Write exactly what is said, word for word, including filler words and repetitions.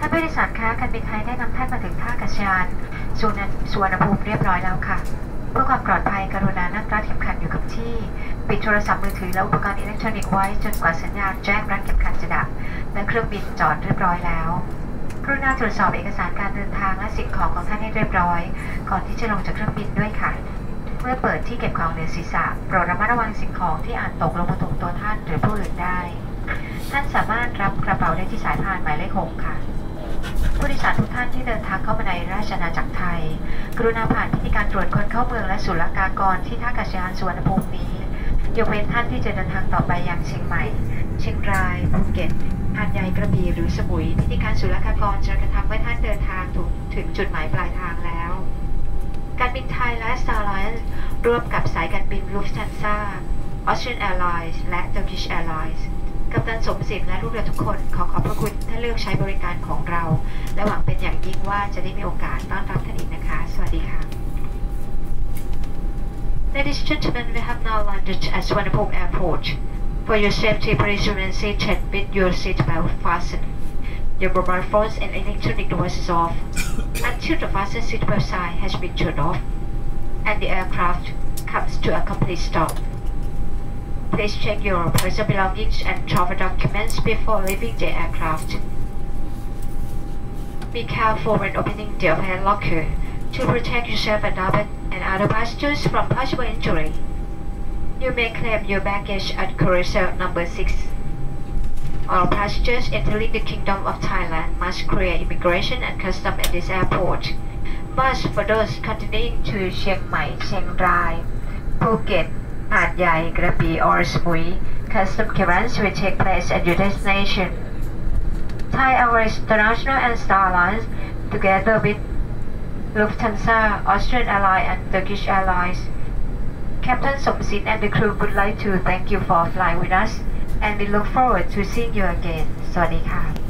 านผู้โดยสารคะการบินไทยได้นำท่านมาถึงท่าอากาศยานสุวรรณภูมิเรียบร้อยแล้วค่ะเพื่อความปลอดภัยกรุณานั่งรัดเข็มขัดอยู่กับที่ปิดโทรศัพท์มือถือและอุปกรณ์อิเล็กทรอนิกส์ไว้จนกว่าสัญญาณแจ้งรัดเข็มขัดจะดับและเครื่องบินจอดเรียบร้อยแล้วกรุณาตรวจสอบเอกสารการเดินทางและสิ่งของของท่านให้เรียบร้อยก่อนที่จะลงจากเครื่องบินด้วยค่ะเมื่อเปิดที่เก็บของเหนือศีรษะโปรดระมัดระวังสิ่งของที่อาจตกลงมาถูกตัวท่านหรือผู้อื่นได้ท่านสามารถรับกระเป๋าได้ที่สายพานหมายเลขหกค่ะผู้โดยสารทุกท่านที่เดินทางเข้ามาในราชอาณาจักรไทยกรุณาผ่านพิธีการตรวจคนเข้าเมืองและศุลกากรที่ท่าอากาศยานสุวรรณภูมินี้ยกเว้นท่านที่จะเดินทางต่อไปยังเชียงใหม่เชียงรายภูเก็ตหาดใหญ่กระบี่หรือสมุยพิธีการศุลกากรจะกระทำเมื่อท่านเดินทางถึงจุดหมายปลายทางแล้วการบินไทยและ Star Alliance ร่วมกับสายการบิน Lufthansa Austrian Airlines และ Turkish Airlines กัปตันสมศิษฐ์และลูกเรือทุกคนขอขอบพระคุณที่เลือกใช้บริการของเราและหวังเป็นอย่างยิ่งว่าจะได้มีโอกาสต้อนรับท่านอีกนะคะสวัสดีค่ะ Ladies and gentlemen, we have now landed at Suvarnabhumi Airport. For your safety, please remain seated with your seatbelt fastened. Your mobile phones and electronic devices off until the fasten seatbelt sign has been turned off and the aircraft comes to a complete stop. Please check your personal belongings and travel documents before leaving the aircraft. Be careful when opening the overhead locker to protect yourself and other, and other passengers from possible injury. You may claim your baggage at carousel number six. All passengers entering the Kingdom of Thailand must clear immigration and customs at this airport. But for those continuing to Chiang Mai, Chiang Rai, Phuket, Hat Yai, Krabi or Samui, custom clearance will take place at your destination. Thai Airways International and Star Alliance, together with Lufthansa, Austrian Airlines and Turkish Airlines. Captain Somsit and the crew would like to thank you for flying with us, and we look forward to seeing you again. สวัสดีค่ะ